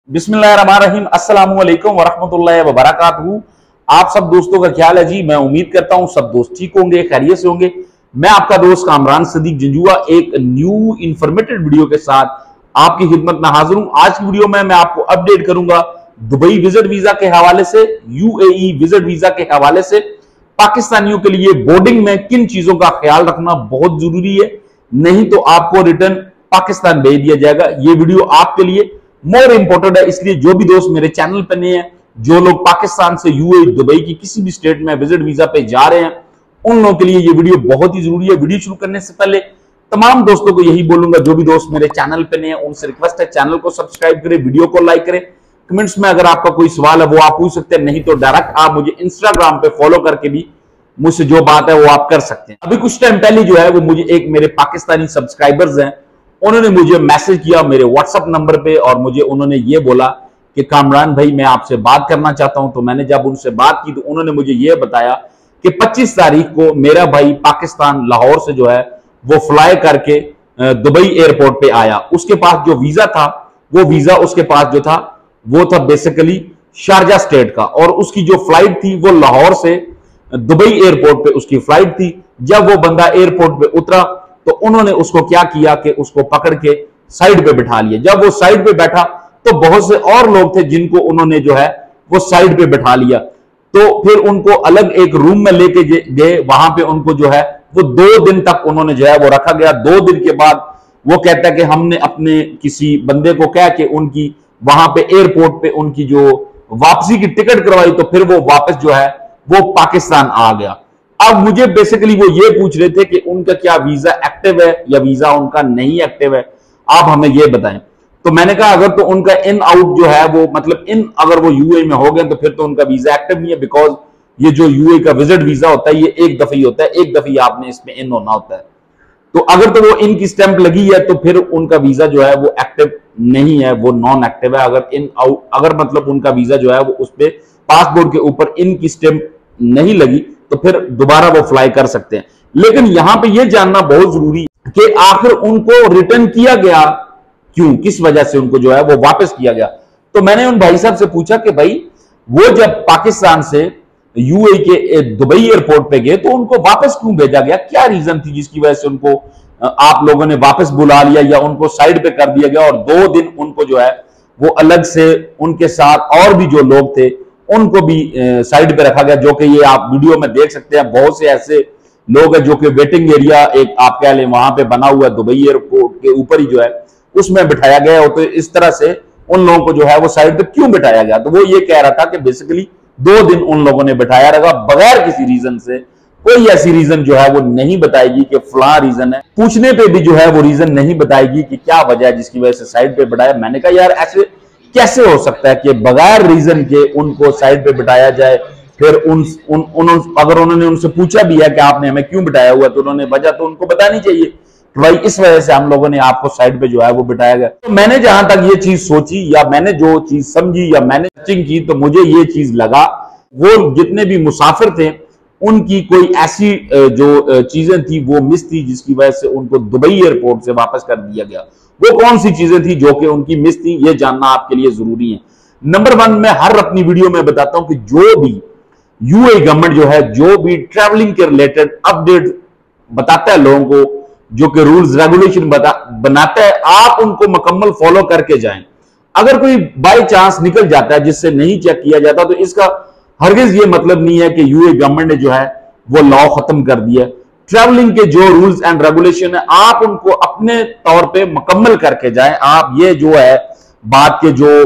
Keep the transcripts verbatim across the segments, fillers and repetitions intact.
बिस्मिल्लाहिर्रहमानिर्रहीम, अस्सलामु अलैकुम वरहमतुल्लाहि वबरकातुहू। आप सब दोस्तों का ख्याल है जी। मैं उम्मीद करता हूं सब दोस्त ठीक होंगे, खैरियत से होंगे। मैं आपका दोस्त कामरान सदीक जंजुआ एक न्यू इंफॉर्मेटिव वीडियो के साथ आपकी खिदमत में हाजिर हूं। आज की वीडियो में मैं आपको अपडेट करूंगा दुबई विजिट वीजा के हवाले से, यूएई विजिट वीजा के हवाले से पाकिस्तानियों के लिए बोर्डिंग में किन चीजों का ख्याल रखना बहुत जरूरी है, नहीं तो आपको रिटर्न पाकिस्तान भेज दिया जाएगा। ये वीडियो आपके लिए मोर इंपॉर्टेंट है, इसलिए जो भी दोस्त मेरे चैनल पर नए हैं, जो लोग पाकिस्तान से यूएई दुबई की किसी भी स्टेट में विजिट वीजा पे जा रहे हैं, उन लोगों के लिए ये वीडियो बहुत ही जरूरी है। वीडियो शुरू करने से पहले तमाम दोस्तों को यही बोलूंगा, जो भी दोस्त मेरे चैनल पे नए हैं उनसे रिक्वेस्ट है चैनल को सब्सक्राइब करें, वीडियो को लाइक करें। कमेंट्स में अगर आपका कोई सवाल है वो आप पूछ सकते हैं, नहीं तो डायरेक्ट आप मुझे इंस्टाग्राम पे फॉलो करके भी मुझसे जो बात है वो आप कर सकते हैं। अभी कुछ टाइम पहले जो है वो मुझे एक मेरे पाकिस्तानी सब्सक्राइबर्स हैं, उन्होंने मुझे मैसेज किया मेरे व्हाट्सएप नंबर पे और मुझे उन्होंने ये बोला कि कामरान भाई मैं आपसे बात करना चाहता हूं। तो मैंने जब उनसे बात की तो उन्होंने मुझे ये बताया कि पच्चीस तारीख को मेरा भाई पाकिस्तान लाहौर से जो है वो फ्लाई करके दुबई एयरपोर्ट पे आया। उसके पास जो वीजा था वो वीजा उसके पास जो था वो था बेसिकली शारजा स्टेट का, और उसकी जो फ्लाइट थी वो लाहौर से दुबई एयरपोर्ट पे उसकी फ्लाइट थी। जब वो बंदा एयरपोर्ट पे उतरा तो उन्होंने उसको क्या किया कि उसको पकड़ के साइड पे बिठा लिया। जब वो साइड पे बैठा तो बहुत से और लोग थे जिनको उन्होंने जो है वो साइड पे बिठा लिया। तो फिर उनको अलग एक रूम में लेके गए, वहां पे उनको जो है वो दो दिन तक उन्होंने जो है वो रखा गया। दो दिन के बाद वो कहता है कि हमने अपने किसी बंदे को कह के उनकी वहां पे एयरपोर्ट पे उनकी जो वापसी की टिकट करवाई, तो फिर वो वापस जो है वो पाकिस्तान आ गया। अब मुझे बेसिकली वो ये पूछ रहे थे कि उनका क्या वीजा एक्टिव है या वीजा उनका नहीं एक्टिव है, आप हमें ये बताएं। तो मैंने कहा अगर तो उनका इन आउट जो है वो मतलब इन अगर वो यूएई में हो गए तो फिर तो उनका वीजा एक्टिव नहीं है, बिकॉज ये जो यूएई का विजिट वीजा होता है ये एक दफे होता है, एक दफे आपने इसमें इन होना होता है। तो अगर तो वो इन की स्टैंप लगी है तो फिर उनका वीजा जो है वो एक्टिव नहीं है, वो नॉन एक्टिव है। अगर इन आउट अगर मतलब उनका वीजा जो है वो उस पर पासपोर्ट के ऊपर इन की स्टैंप नहीं लगी तो फिर दोबारा वो फ्लाई कर सकते हैं। लेकिन यहां पे ये जानना बहुत जरूरी है कि आखिर उनको रिटर्न किया गया क्यों, किस वजह से उनको जो है वो वापस किया गया। तो मैंने उन भाई साहब से पूछा कि भाई वो जब पाकिस्तान से यूएई के दुबई एयरपोर्ट पे गए तो उनको वापस क्यों भेजा गया, क्या रीजन थी जिसकी वजह से उनको आप लोगों ने वापस बुला लिया या उनको साइड पे कर दिया गया और दो दिन उनको जो है वो अलग से उनके साथ और भी जो लोग थे उनको भी साइड पे रखा गया, जो कि ये आप वीडियो में देख सकते हैं। बहुत से ऐसे लोग हैं जो कि वेटिंग एरिया एक आप कह लें वहां पे बना हुआ है दुबई एयरपोर्ट के ऊपर ही जो है उसमें बिठाया गया हो। तो इस तरह से उन लोगों को जो है वो साइड पे क्यों बिठाया गया, तो वो ये कह रहा था कि बेसिकली दो दिन उन लोगों ने बिठाया रखा बगैर किसी रीजन से। कोई ऐसी रीजन जो है वो नहीं बताएगी कि फला रीजन है, पूछने पे भी जो है वो रीजन नहीं बताएगी कि क्या वजह है जिसकी वजह से साइड पे बिठाया। मैंने कहा यार ऐसे कैसे हो सकता है कि बगैर रीजन के उनको साइड पे बिठाया जाए। फिर उन, उन, उन अगर उन्होंने उनसे पूछा भी है कि आपने हमें क्यों बिठाया हुआ, तो उन्होंने वजह तो उनको बतानी चाहिए कि भाई इस वजह से हम लोगों ने आपको साइड पे जो है वो बिठाया गया। तो मैंने जहां तक ये चीज सोची या मैंने जो चीज समझी या मैंने सर्चिंग की, तो मुझे ये चीज लगा वो जितने भी मुसाफिर थे उनकी कोई ऐसी जो चीजें थी वो मिस थी जिसकी वजह से उनको दुबई एयरपोर्ट से वापस कर दिया गया। वो कौन सी चीजें थी जो कि उनकी मिस थी, ये जानना आपके लिए जरूरी है। नंबर वन, मैं हर अपनी वीडियो में बताता हूं कि जो भी यूएई गवर्नमेंट जो है जो भी ट्रैवलिंग के रिलेटेड अपडेट बताता है लोगों को, जो कि रूल्स रेगुलेशन बता बनाता है, आप उनको मुकम्मल फॉलो करके जाएं। अगर कोई बाई चांस निकल जाता है जिससे नहीं चेक किया जाता तो इसका हरगिज ये मतलब नहीं है कि यूएई गवर्नमेंट ने जो है वो लॉ खत्म कर दिया। ट्रैवलिंग के जो रूल्स एंड रेगुलेशन है आप उनको अपने तौर पे मुकम्मल करके जाएं। आप ये जो है बात के जो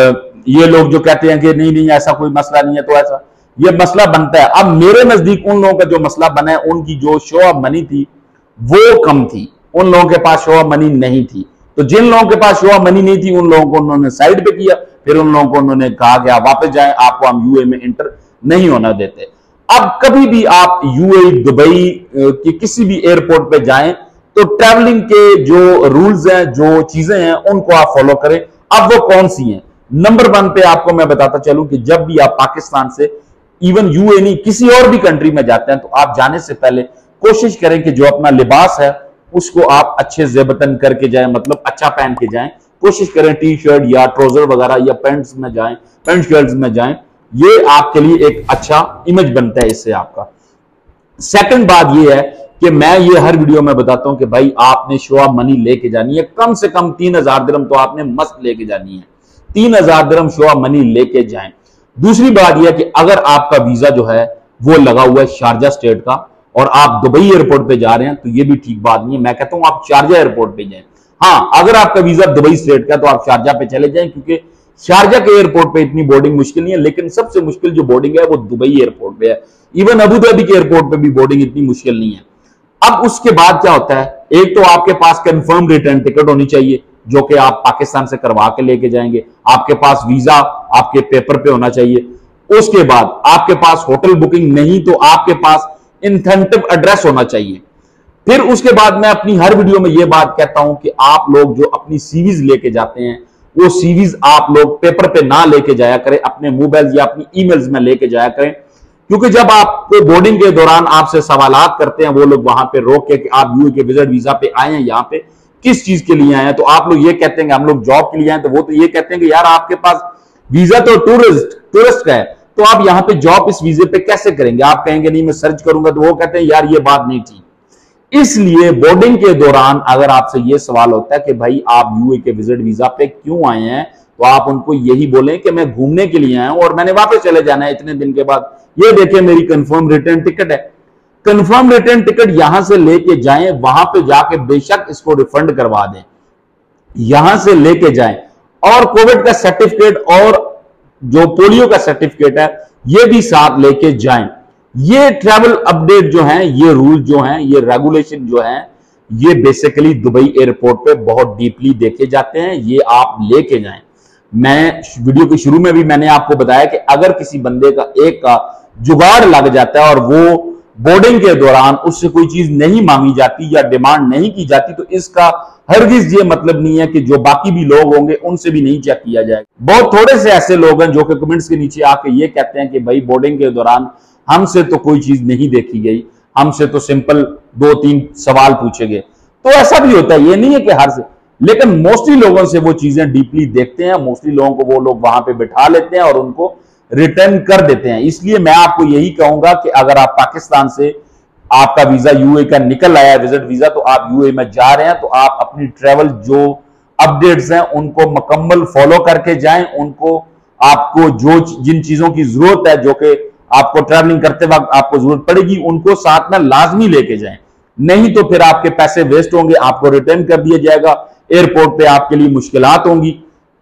ये लोग जो कहते हैं कि नहीं नहीं ऐसा कोई मसला नहीं है, तो ऐसा ये मसला बनता है। अब मेरे नजदीक उन लोगों का जो मसला बना है उनकी जो शो ऑफ मनी थी वो कम थी, उन लोगों के पास शो ऑफ मनी नहीं थी। तो जिन लोगों के पास शो ऑफ मनी नहीं थी उन लोगों को उन्होंने साइड पे किया, फिर उन लोगों को उन्होंने कहा कि आप वापस जाएं, आपको हम यूएई में इंटर नहीं होना देते। अब कभी भी आप यूएई दुबई के किसी भी एयरपोर्ट पे जाएं तो ट्रैवलिंग के जो रूल्स हैं जो चीजें हैं उनको आप फॉलो करें। अब वो कौन सी हैं, नंबर वन पे आपको मैं बताता चलूं कि जब भी आप पाकिस्तान से इवन यूएई नहीं किसी और भी कंट्री में जाते हैं तो आप जाने से पहले कोशिश करें कि जो अपना लिबास है उसको आप अच्छे जेबतन करके जाएं, मतलब अच्छा पहन के जाएं, कोशिश करें टी शर्ट या ट्राउजर वगैरह या पैंट्स में जाएं, पैंट शर्ट्स में जाएं, ये आपके लिए एक अच्छा इमेज बनता है इससे आपका। सेकंड बात ये है कि मैं ये हर वीडियो में बताता हूं कि भाई आपने शो ऑफ मनी लेके जानी है, कम से कम तीन हजार दिरहम तो आपने मस्त लेके जानी है, तीन हजार दिरहम शो ऑफ मनी लेके जाएं। दूसरी बात यह कि अगर आपका वीजा जो है वो लगा हुआ है शारजा स्टेट का और आप दुबई एयरपोर्ट पे जा रहे हैं तो ये भी ठीक बात नहीं है। मैं कहता हूं आप शारजा एयरपोर्ट पे जाएं। हाँ, अगर आपका वीजा दुबई स्टेट का तो आप शारजा पे चले जाएं, क्योंकि शारजा के एयरपोर्ट पे इतनी बोर्डिंग मुश्किल नहीं है, लेकिन सबसे मुश्किल जो बोर्डिंग है वो दुबई एयरपोर्ट पे है। इवन अबू धाबी के एयरपोर्ट पे भी बोर्डिंग इतनी मुश्किल नहीं है। अब उसके बाद क्या होता है, एक तो आपके पास कंफर्म रिटर्न टिकट होनी चाहिए जो कि आप पाकिस्तान से करवा के लेके जाएंगे, आपके पास वीजा आपके पेपर पे होना चाहिए। उसके बाद आपके पास होटल बुकिंग नहीं तो आपके पास इंसेंटिव एड्रेस होना चाहिए। फिर उसके बाद मैं अपनी हर वीडियो में यह बात कहता हूं कि आप लोग जो अपनी सीवीज लेके जाते हैं वो सीवीज आप लोग पेपर पे ना लेके जाया करें, अपने मोबाइल या अपनी ईमेल्स में लेके जाया करें, क्योंकि जब आपको बोर्डिंग के दौरान आपसे सवालात करते हैं वो लोग वहां पे रोक के कि आप यूए के विजिट वीजा पे आए हैं, यहाँ पे किस चीज के लिए आए हैं, तो आप लोग ये कहते हैं कि हम लोग जॉब के लिए आए हैं, तो वो तो ये कहते हैं कि यार आपके पास वीजा तो टूरिस्ट टूरिस्ट का है, तो आप यहाँ पे जॉब इस वीजे पे कैसे करेंगे। आप कहेंगे नहीं मैं सर्च करूंगा, तो वो कहते हैं यार ये बात नहीं ठीक। इसलिए बोर्डिंग के दौरान अगर आपसे ये सवाल होता है कि भाई आप यूए के विजिट वीजा पे क्यों आए हैं, तो आप उनको यही बोलें कि मैं घूमने के लिए आया हूं और मैंने वापस चले जाना है इतने दिन के बाद। ये देखिए मेरी कंफर्म रिटर्न टिकट है। कंफर्म रिटर्न टिकट यहां से लेके जाएं, वहां पे जाके बेशक इसको रिफंड करवा दें, यहां से लेके जाएं। और कोविड का सर्टिफिकेट और जो पोलियो का सर्टिफिकेट है ये भी साथ लेके जाएं। ये ट्रैवल अपडेट जो है, ये रूल जो हैं, ये रेगुलेशन जो है, ये बेसिकली दुबई एयरपोर्ट पे बहुत डीपली देखे जाते हैं, ये आप लेके जाएं। मैं वीडियो के शुरू में भी मैंने आपको बताया कि अगर किसी बंदे का एक का जुगाड़ लग जाता है और वो बोर्डिंग के दौरान उससे कोई चीज नहीं मांगी जाती या डिमांड नहीं की जाती, तो इसका हरगिज ये मतलब नहीं है कि जो बाकी भी लोग होंगे उनसे भी नहीं चेक किया जाएगा। बहुत थोड़े से ऐसे लोग हैं जो कि कमेंट्स के नीचे आके ये कहते हैं कि भाई बोर्डिंग के दौरान हमसे तो कोई चीज नहीं देखी गई, हमसे तो सिंपल दो तीन सवाल पूछे गए। तो ऐसा भी होता है, ये नहीं है कि हर से, लेकिन मोस्टली लोगों से वो चीजें डीपली देखते हैं, मोस्टली लोगों को वो लोग वहां पे बिठा लेते हैं और उनको रिटर्न कर देते हैं। इसलिए मैं आपको यही कहूंगा कि अगर आप पाकिस्तान से आपका वीजा यूए का निकल आया है विजिट वीजा, तो आप यूए में जा रहे हैं, तो आप अपनी ट्रेवल जो अपडेट्स हैं उनको मुकम्मल फॉलो करके जाएं। उनको आपको जो जिन चीजों की जरूरत है, जो कि आपको ट्रैवलिंग करते वक्त आपको जरूरत पड़ेगी, उनको साथ में लाजमी लेके जाएं। नहीं तो फिर आपके पैसे वेस्ट होंगे, आपको रिटर्न कर दिया जाएगा, एयरपोर्ट पे आपके लिए मुश्किलात होंगी।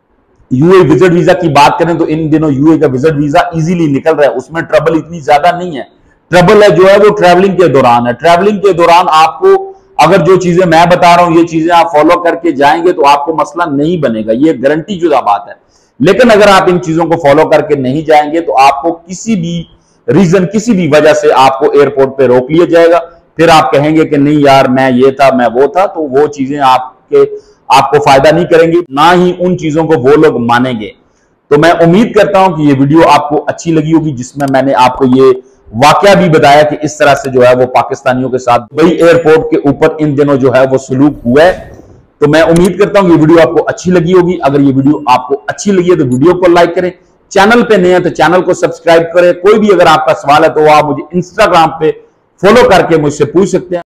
यूए विजिट वीजा की बात करें तो इन दिनों यूए का विजिट वीजा इजीली निकल रहा है, उसमें ट्रबल इतनी ज्यादा नहीं है। ट्रबल है जो है वो ट्रैवलिंग के दौरान है। ट्रैवलिंग के दौरान आपको अगर जो चीजें मैं बता रहा हूं ये चीजें आप फॉलो करके जाएंगे तो आपको मसला नहीं बनेगा, ये गारंटी शुदा बात है। लेकिन अगर आप इन चीजों को फॉलो करके नहीं जाएंगे तो आपको किसी भी रीजन, किसी भी वजह से आपको एयरपोर्ट पे रोक लिया जाएगा। फिर आप कहेंगे कि नहीं यार मैं ये था मैं वो था, तो वो चीजें आपके आपको फायदा नहीं करेंगी, ना ही उन चीजों को वो लोग मानेंगे। तो मैं उम्मीद करता हूं कि ये वीडियो आपको अच्छी लगी होगी, जिसमें मैंने आपको ये वाकया भी बताया कि इस तरह से जो है वो पाकिस्तानियों के साथ दुबई एयरपोर्ट के ऊपर इन दिनों जो है वो सलूक हुआ है। तो मैं उम्मीद करता हूं कि ये वीडियो आपको अच्छी लगी होगी। अगर ये वीडियो आपको अच्छी लगी है तो वीडियो को लाइक करें, चैनल पे नए हैं तो चैनल को सब्सक्राइब करें। कोई भी अगर आपका सवाल है तो आप मुझे इंस्टाग्राम पे फॉलो करके मुझसे पूछ सकते हैं।